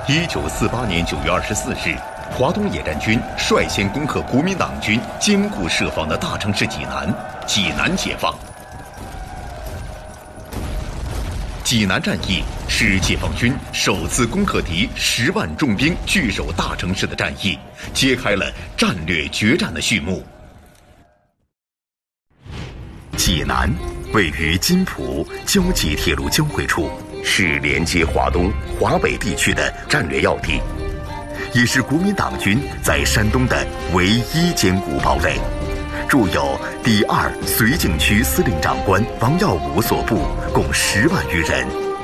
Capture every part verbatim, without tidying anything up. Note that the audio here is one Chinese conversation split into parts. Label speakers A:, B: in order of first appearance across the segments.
A: 一九四八年九月二十四日，华东野战军率先攻克国民党军坚固设防的大城市济南，济南解放。济南战役是解放军首次攻克敌十万重兵据守大城市的战役，揭开了战略决战的序幕。济南位于津浦胶济铁路交汇处，是连接华东、华北地区的战略要地，也是国民党军在山东的唯一坚固堡垒。驻有第二绥靖区司令长官王耀武所部共十万余人。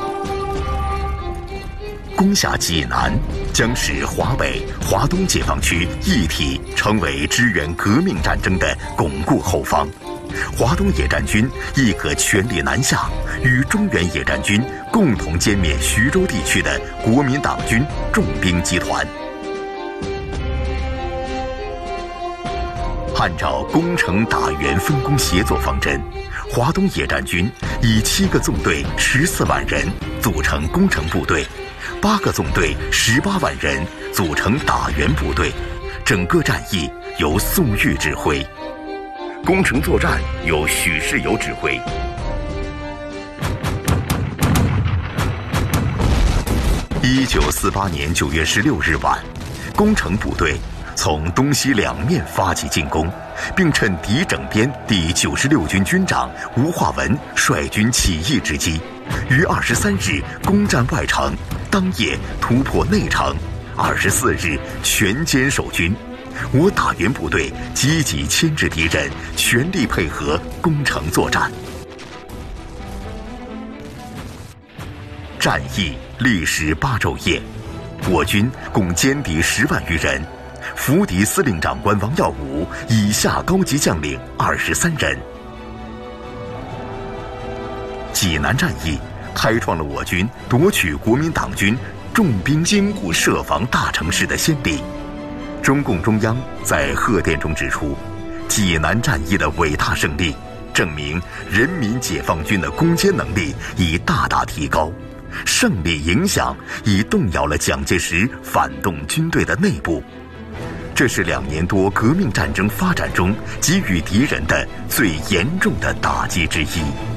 A: 攻下济南，将使华北、华东解放区一体成为支援革命战争的巩固后方。华东野战军亦可全力南下，与中原野战军共同歼灭徐州地区的国民党军重兵集团。按照攻城打援分工协作方针，华东野战军以七个纵队十四万人组成攻城部队，八个纵队十八万人组成打援部队，整个战役由粟裕指挥。攻城作战由许世友指挥。一九四八年九月十六日晚，攻城部队从东西两面发起进攻，并趁敌整编第九十六军军长吴化文率军起义之机，于二十三日攻占外城，当夜突破内城，二十四日全歼守军。我打援部队积极牵制敌人，全力配合攻城作战。战役历时八昼夜，我军共歼敌十万余人，俘敌司令长官王耀武以下高级将领二十三人。济南战役开创了我军夺取国民党军重兵坚固设防大城市的先例。中共中央在贺电中指出，济南战役的伟大胜利，证明人民解放军的攻坚能力已大大提高，胜利影响已动摇了蒋介石反动军队的内部。这是两年多革命战争发展中给予敌人的最严重的打击之一。